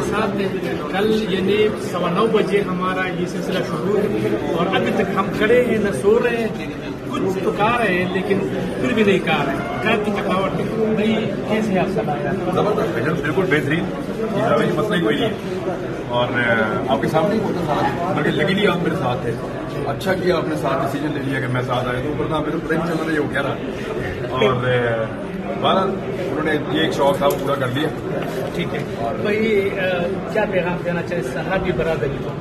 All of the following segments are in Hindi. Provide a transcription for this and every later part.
साथ हैं। कल यानी 9:15 बजे हमारा ये सिलसिला शुरू है और अभी तक हम खड़े हैं, न सो रहे हैं, कुछ तो कहा रहे हैं लेकिन फिर भी नहीं कहा रहे। काफी थकावट है भाई, कैसे आप सलाह? जबरदस्त, बिल्कुल बेहतरीन। मसला ही कोई नहीं है और आपके सामने ही होता साथ, बल्कि लगी नहीं आप मेरे साथ थे। अच्छा किया आपने साथ डिसीजन ले लिया कि मैं साथ आया, तो ऊपर ना मेरे प्रेम चल रही हो क्या रहा। और बारह उन्होंने ये एक शौक था वो पूरा कर दिया। ठीक है भाई, क्या पैगाम देना चाहिए सहाबी बरादरी को?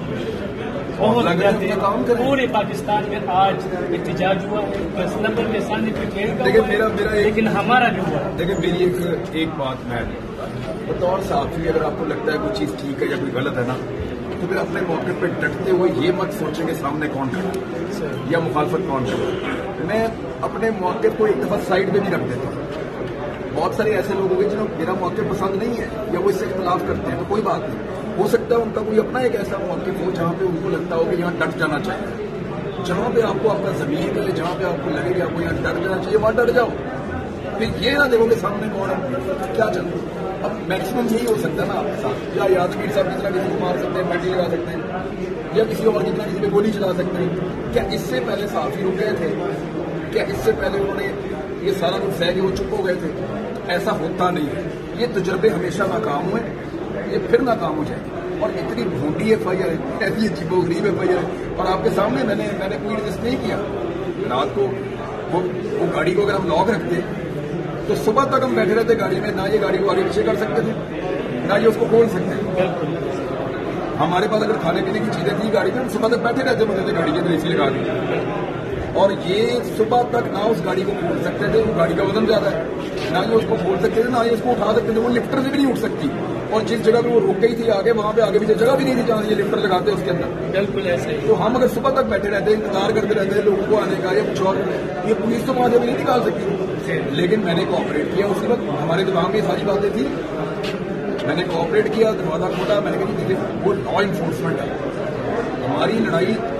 बहुत पूरे पाकिस्तान में आज एहतजाज हुआ है, बस नंबर के सामने देखिए लेकिन हमारा जो हुआ। देखिए मेरी एक बात मैं बतौर साथी, अगर आपको लगता है कोई चीज़ ठीक है या कोई गलत है ना, तो फिर अपने मौके पर डटते हुए ये मत सोचेंगे सामने कौन खड़ा या मुखालफत कौन खड़ा। मैं अपने मौके को एक दफा साइड पे नहीं रख देता। बहुत सारे ऐसे लोग होंगे जिन्हें मेरा मौके पसंद नहीं है या वो इससे इख्तलाफ करते हैं, तो कोई बात नहीं, हो सकता है उनका कोई अपना एक ऐसा मौके हो जहाँ पे उनको लगता हो कि यहाँ डट जाना चाहिए। जहाँ पे आपको अपना जमीन मिले, जहाँ पे आपको लगे कि आपको यहाँ डट जाना चाहिए, वहाँ डट जाओ। फिर ये ना देखोगे सामने कौन है क्या चल। अब मैक्सिमम यही हो सकता है ना आपके साथ, या यादवीर साहब जितना किसी को मार सकते हैं, बैटरी लगा सकते हैं, या किसी और जितना किसी पे गोली चला सकते हैं। क्या इससे पहले साफी रुक गए थे? क्या इससे पहले उन्होंने ये सारा कुछ सह के वो चुप हो गए थे? ऐसा होता नहीं है। ये तजुर्बे हमेशा नाकाम हुए, ये फिर नाकाम हो जाएगी। और इतनी भूडी FIR है, ये अजीबोगरीब FIR है, और आपके सामने मैंने कोई रिजिस्ट नहीं किया। रात को वो गाड़ी को अगर हम लॉक रखते तो सुबह तक हम बैठे रहते गाड़ी में, ना ये गाड़ी को आगे पीछे कर सकते थे, ना ये उसको खोल सकते। हमारे पास अगर खाने पीने की चीजें थी गाड़ी में, हम सुबह तक बैठे रहते थे गाड़ी के अंदर AC लगा दी, और ये सुबह तक ना उस गाड़ी को खोल सकते थे, वो गाड़ी का वजन ज्यादा है, ना ये उसको खोल सकते थे, ना ये उसको उठा सकते थे। वो लिफ्टर से भी नहीं उठ सकती, और जिस जगह पे वो रुक गई थी आगे, वहां पे आगे पीछे जगह भी नहीं थी जहां ये लिफ्टर लगाते उसके अंदर। बिल्कुल ऐसे ही। तो हम अगर सुबह तक बैठे रहते, इंतजार करते रहते लोगों को आने का या कुछ और, ये पुलिस तो वहां से भी नहीं निकाल सकती। लेकिन मैंने कोऑपरेट किया, उसी वक्त हमारे दिमाग में सारी बातें थी, मैंने कोऑपरेट किया, दरवाजा खोला, मैंने कहा वो लॉ इन्फोर्समेंट है, हमारी लड़ाई